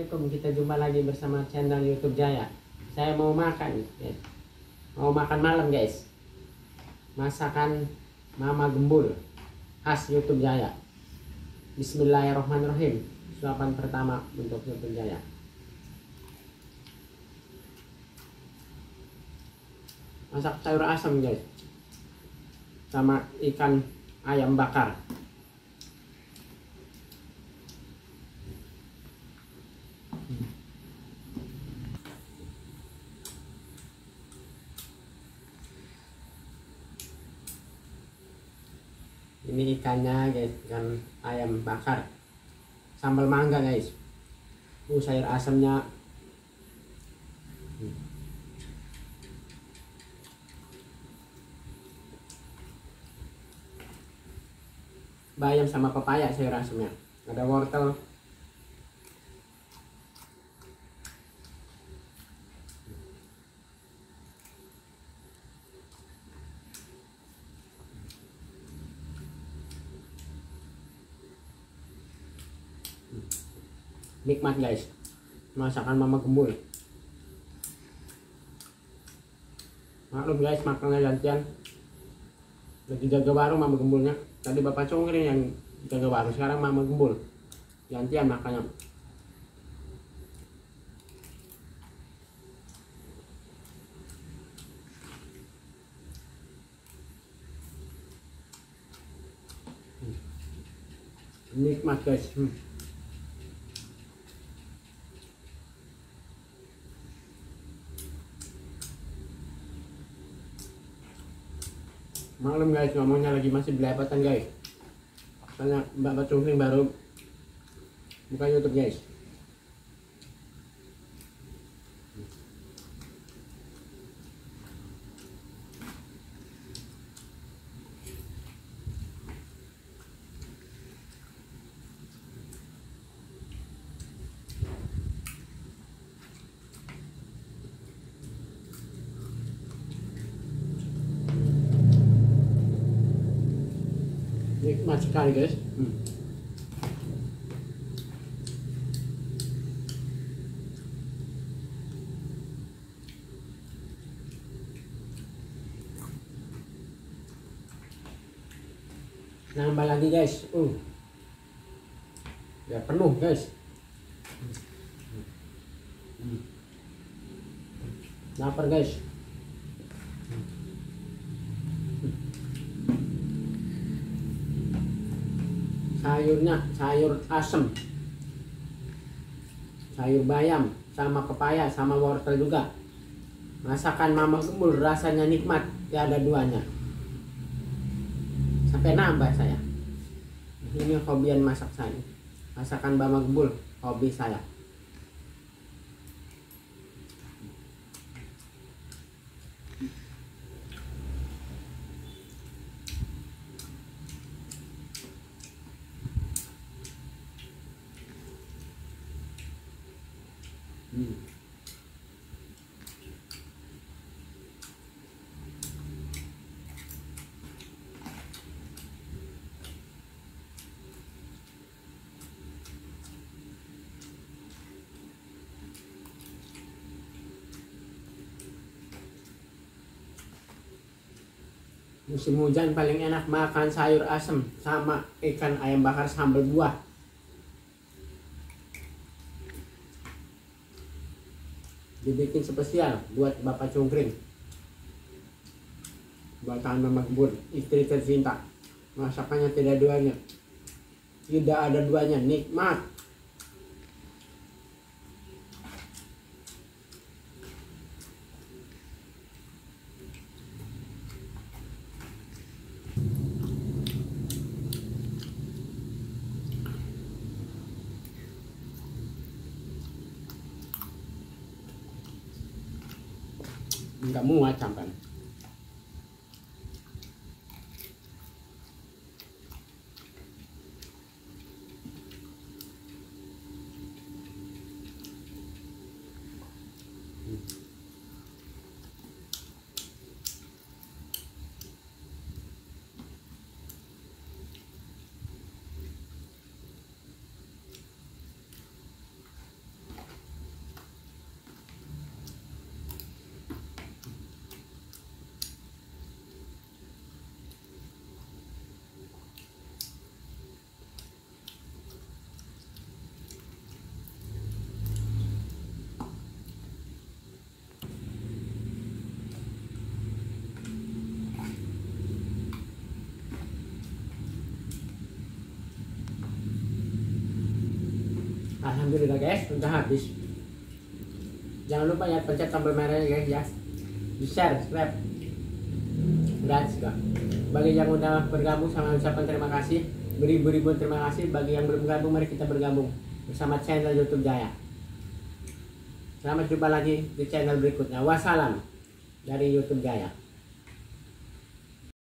Assalamualaikum, kita jumpa lagi bersama channel YouTube Jaya. Saya mau makan, guys. Mau makan malam, guys. Masakan Mama Gembul khas YouTube Jaya. Bismillahirrahmanirrahim. Suapan pertama untuk YouTube Jaya. Masak sayur asam, guys, sama ikan ayam bakar. Ini ikannya, guys, ikan ayam bakar sambal mangga, guys. Sayur asamnya. Bayam sama pepaya sayur asamnya. Ada wortel. Nikmat, guys, masakan Mama Gembul. Maklum, guys, makannya gantian. Lagi jaga warung Mama Gembulnya. Tadi Bapak Congkring yang jaga warung, sekarang Mama Gembul gantian makannya. Nikmat, guys. Maklum, guys, ngomongnya lagi masih belepotan, guys, karena Bapak Cungkring baru buka YouTube, guys. Nikmat sekali, guys. Nambah lagi, guys. Ya penuh, guys. Lapar, guys. Sayurnya sayur asem, sayur bayam sama pepaya sama wortel juga. Masakan Mama Gembul rasanya nikmat, tiada duanya. Sampai nambah saya. Ini hobian masak saya. Masakan Mama Gembul hobi saya. Musim hujan paling enak makan sayur asem sama ikan ayam bakar sambal buah. Dibikin spesial buat Bapak Cungkring, buatan Mama Gembul, istri tercinta. Masakannya tidak duanya, tidak ada duanya, nikmat. Enggak muat sampai. Alhamdulillah guys, udah habis. Jangan lupa ya pencet tombol merahnya guys ya. Di share, subscribe. Gratis kok. Bagi yang udah bergabung sama ucapan terima kasih. Beribu-ribu terima kasih. Bagi yang belum bergabung, mari kita bergabung bersama channel YouTube Jaya. Selamat jumpa lagi di channel berikutnya. Wassalam dari YouTube Jaya.